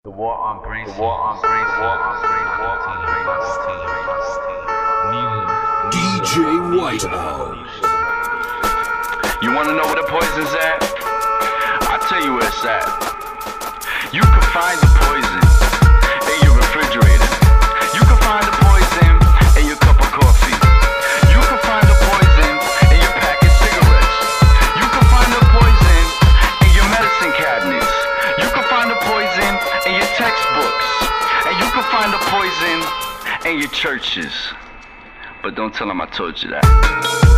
The war on brain, the war on brain, the war on brain, the war on brain. DJ Whitehall. You wanna know where the poison's at? I'll tell you where it's at. You can find the poison in your refrigerator. You can find the poison in your cup of coffee. You can find the poison in your pack of cigarettes. You can find the poison in your medicine cabinets. You can find the poison in your textbooks. And you can find the poison in your churches. But don't tell them I told you that.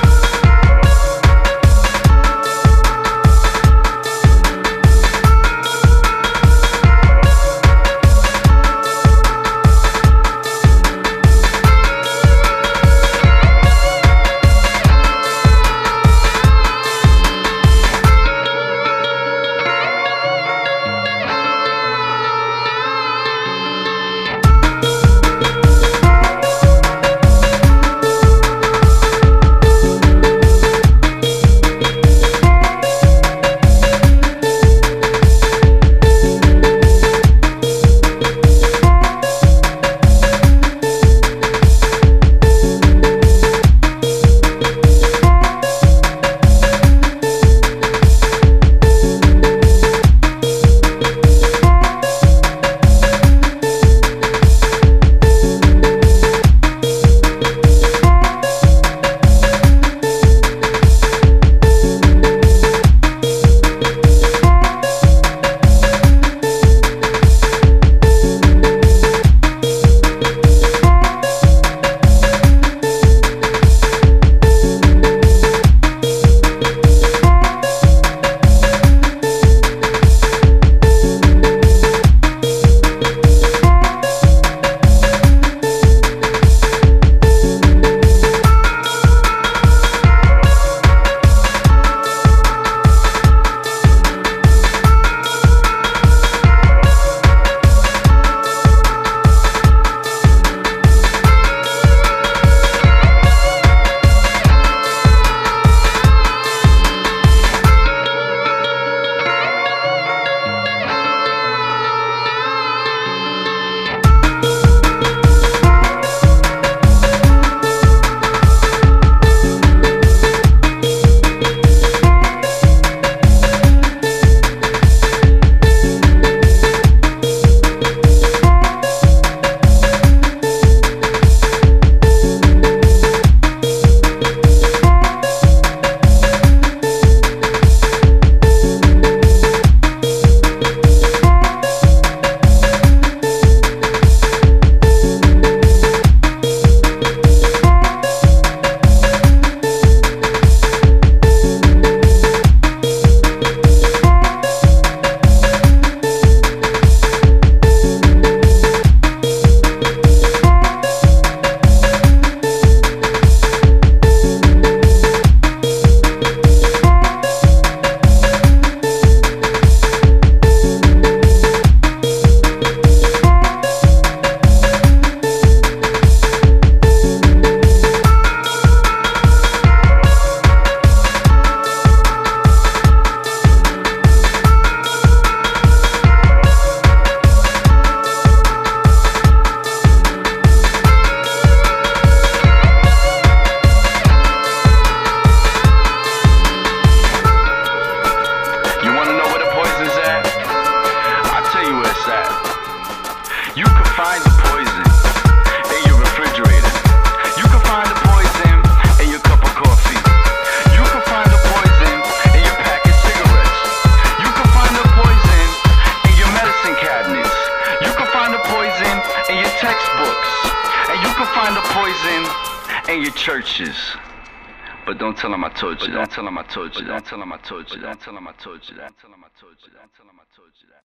You can find the poison in your refrigerator. You can find the poison in your cup of coffee. You can find the poison in your pack of cigarettes. You can find the poison in your medicine cabinets. You can find the poison in your textbooks. And you can find the poison in your churches. But don't tell them I told you that. Don't tell them I told you that. Don't tell them I told you that. Don't tell them I told you that. Don't tell them I told you that. Don't tell them I told you that.